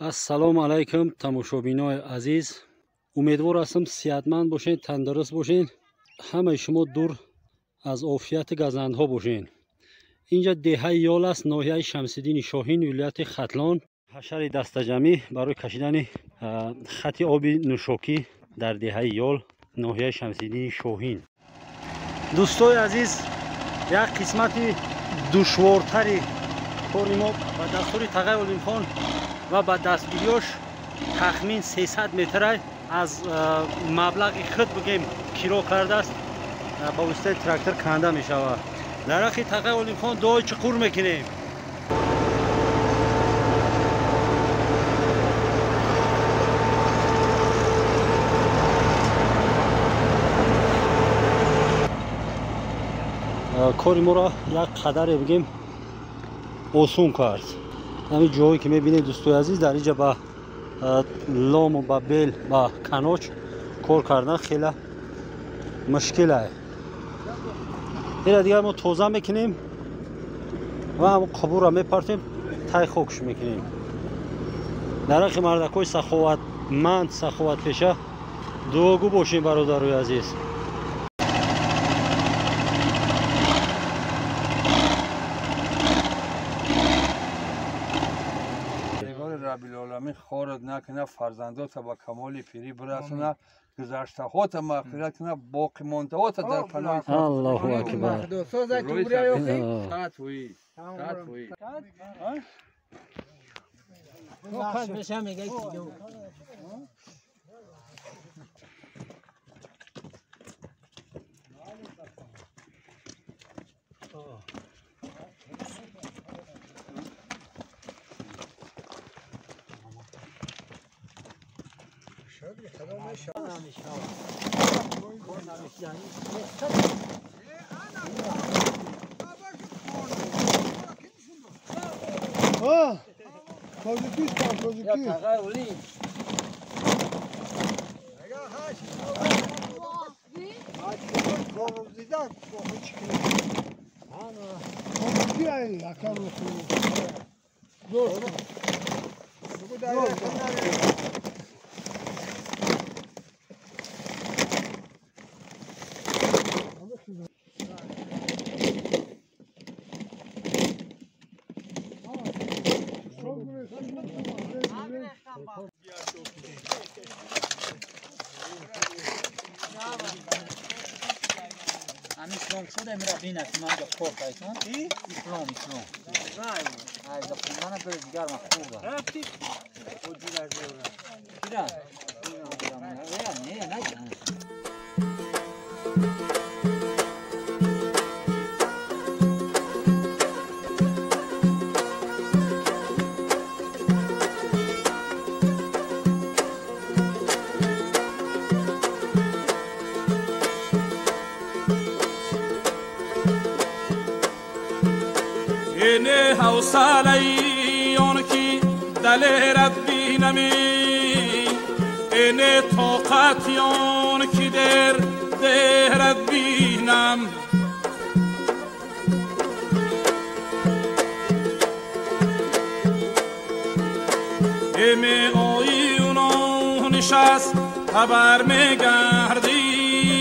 ассалому алайкум тамошобинои азиз, умедвор ҳастам сеҳатманд бошед, тандуруст бошед, ҳамаи шумо дур аз офияти газандҳо бошед. инҷа деҳаи ёл аст, ноҳияи Шамсиддини Шоҳин, вилояти Хатлон. ҳашари дастаҷамӣ барои кашидани хати оби нӯшокӣ дар деҳаи ёл, ноҳияи Шамсиддини Шоҳин. дӯстои азиз, як қисмати душвортари кори мо ба дастури Тағай Олимхон ва ба дастгирёш тахмин 300 метрай аз маблағи худ бигем киро кардааст, ба воситаи трактор канда мешавад. дарахти Тағай Олимхон дуои чуқур мекунем. کاری ما را یک قدر بگیم آسون کرد. همین جایی که میبینید دوستای عزیز، در اینجا با لام و با بیل با کناچ کار کردن خیلی مشکله. این دیگر ما توزه میکنیم و هم قبور را میپرتیم، تای خوکش میکنیم. درخت مردکای سخاوتمند، سخاوت پیشه دعاگو باشیم برادرای عزیز. رب العالمین خارد نکنه، فرزندات با کمال پیری برسونه، گذشته‌هات مغفرت کنه، باقی مانده‌هات در پناه. الله اکبر. اسلام شده میره بینه که من جا کار کایتون اسلام از خوندن بر دیگر مخوبه رفتی خودی را دیره نه اینه حوصله اون کی دل ربی نمی، اینه طاقت اون کی در ده ربی نم. ایمه آیی اونو نشست خبر میگردی،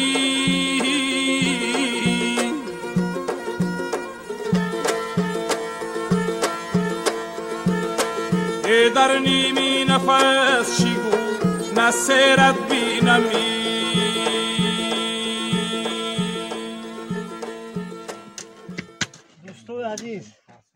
در نیمی نفس شیگو نسیرت بینمی. دوستای عزیز،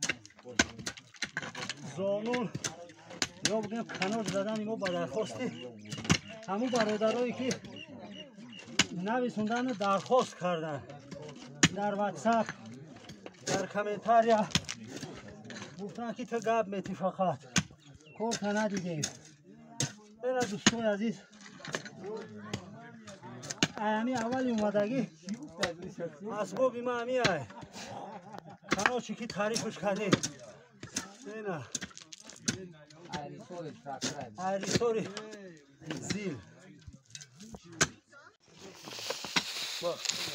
زانون یا بگیم کنار زدن ما با درخواستی همون برادرایی که نویسوندن درخواست کردن در واتساپ، در کامنتاریا گفتن که تو گپ میتی فقط کار تا ندیدیم. این دوستای عزیز، امی اول اومدگی اسباب ما امی های کناچی که تعریفش کردیم. اینا عریسوری زیل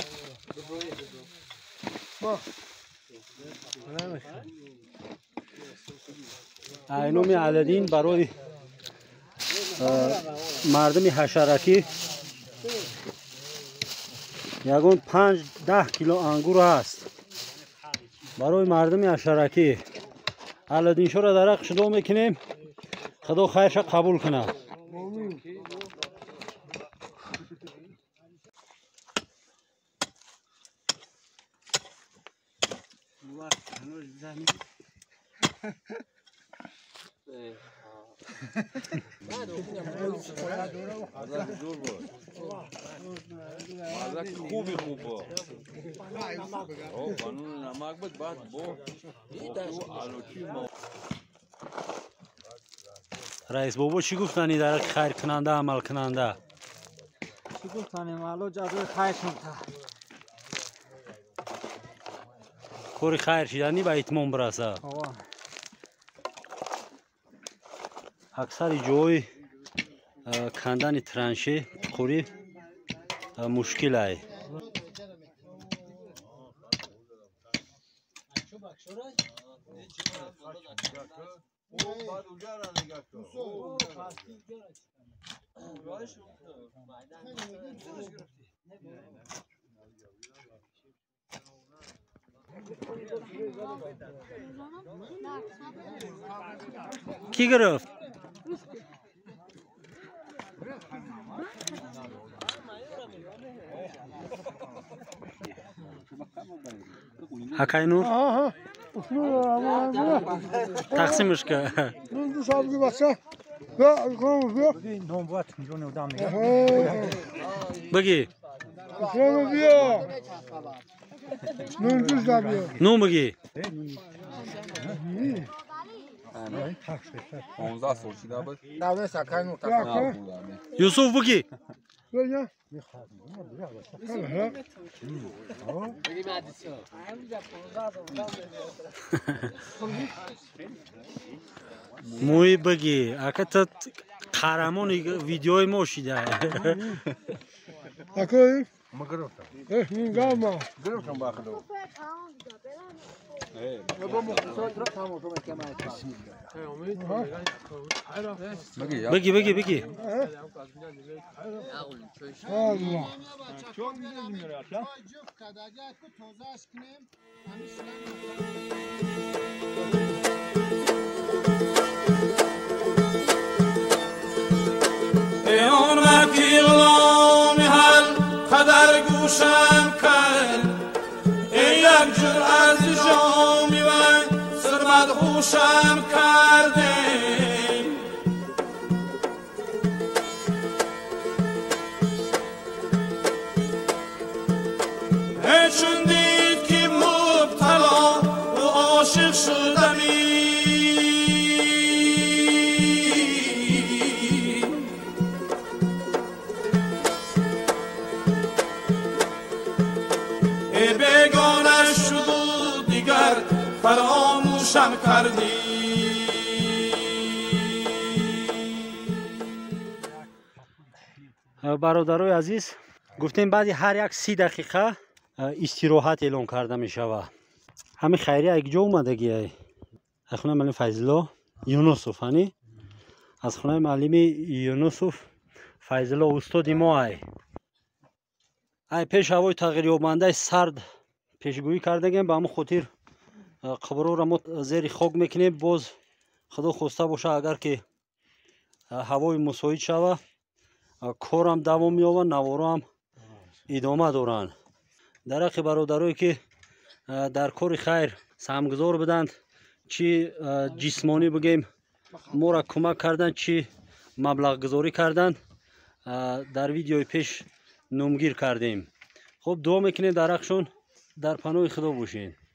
با айноми Аладдин барои мардуми ҳашараки ягон 5-10 кило ангур ҳаст. барои мардуми ҳашараки Аладдиншоро дарах шудо мекунем. худо хайрша қабул кунад. خوبی خوبه قانون نمک بود بعد با آلوچی ما رئیس بابا چی گفتنی در خیر کننده عمل کننده؟ چی گفتنیم الان جدول خیر شد. کاری خیر شدنی به اتمام برسه. اکثر جای کندن ترانشه خوری مشکل است. کی گرفت؟ حکای نور؟ تقسیمش که بگی نون بگی 15 سوچیده بود یوسف بگی موی بگی اکت قهرمان ویدیوی ما شده اکوی ما گرفتم این گاما گرفتم باخدو بگی بگی بگی Allah ایان وکیلان هل قدر گوشم کرد ای یک جور از جامی و سرمد خوشم کرده چون دید که مبتلا و عاشق شدمی بیگانه شد و دیگر فراموشم کردی برادرای عزیز گفتیم بعد هر یک 30 دقیقه استراحت اعلام کرده می شود. همین خیریه یک جا اومدگی ای خونه معلم فیض‌الله یونسوف هنی از خونه معلم یونسوف فیض‌الله استاد ما ای پیش هوای تغییر یابنده سرد پیشگویی کردگیم به همون خاطر قبرو را ما زیر خاک میکنیم. باز خدا خواسته باشه اگر که هوای مساعد شود کارم دوام یابد نوارا هم ادامه دارند. درخی برادرایی که در کار خیر سهمگزار بدند چی جسمانی بگیم ما را کمک کردند چی مبلغ گذاری کردند در ویدیوی پیش نمگیر کردیم. خب دعا میکنیم درخشون در پناه خدا باشین.